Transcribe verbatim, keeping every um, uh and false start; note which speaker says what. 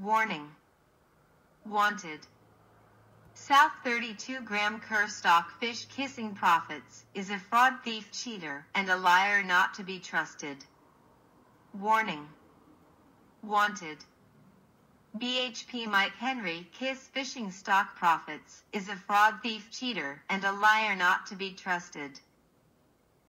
Speaker 1: Warning. Wanted. South thirty-two Graham Kerr stockfish kissing prophets, is a fraud, thief, cheater, and a liar not to be trusted. Warning. Wanted. B H P Mike Henry kiss fishing stock profits, is a fraud, thief, cheater, and a liar not to be trusted.